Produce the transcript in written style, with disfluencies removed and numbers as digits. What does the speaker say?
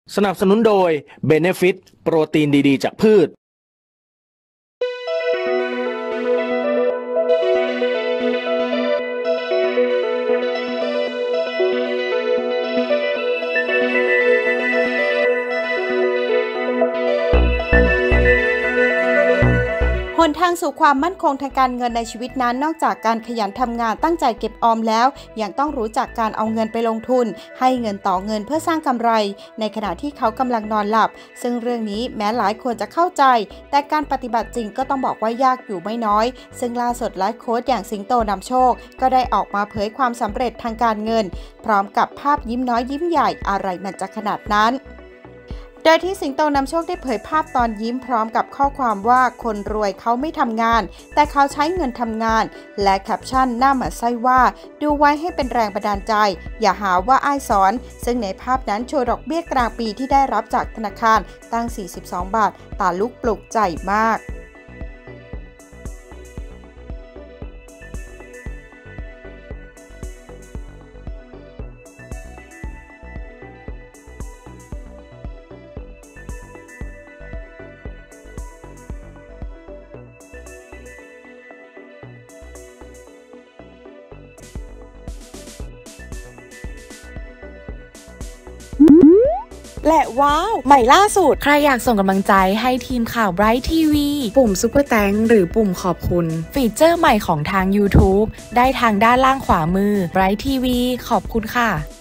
สนับสนุนโดย Benefit โปรตีนดีๆจากพืชหนทางสู่ความมั่นคงทางการเงินในชีวิตนั้นนอกจากการขยันทำงานตั้งใจเก็บออมแล้วยังต้องรู้จักการเอาเงินไปลงทุนให้เงินต่อเงินเพื่อสร้างกำไรในขณะที่เขากำลังนอนหลับซึ่งเรื่องนี้แม้หลายคนจะเข้าใจแต่การปฏิบัติจริงก็ต้องบอกว่ายากอยู่ไม่น้อยซึ่งล่าสุดไลฟ์โค้ชอย่างสิงโตนำโชคก็ได้ออกมาเผยความสำเร็จทางการเงินพร้อมกับภาพยิ้มน้อยยิ้มใหญ่อะไรมันจะขนาดนั้นโดยที่สิงโตนำโชคได้เผยภาพตอนยิ้มพร้อมกับข้อความว่าคนรวยเขาไม่ทำงานแต่เขาใช้เงินทำงานและแคปชั่นหน้าหมั่นไส้ว่าดูไว้ให้เป็นแรงบันดาลใจอย่าหาว่าอ้ายสอนซึ่งในภาพนั้นโชว์ดอกเบี้ยกลางปีที่ได้รับจากธนาคารตั้ง42 บาทตาลุกปลุกใจมากและว้าวใหม่ล่าสุดใครอยากส่งกำลังใจให้ทีมข่าว Bright TV ปุ่มซุปเปอร์แตงหรือปุ่มขอบคุณฟีเจอร์ใหม่ของทาง YouTube ได้ทางด้านล่างขวามือ Bright TV ขอบคุณค่ะ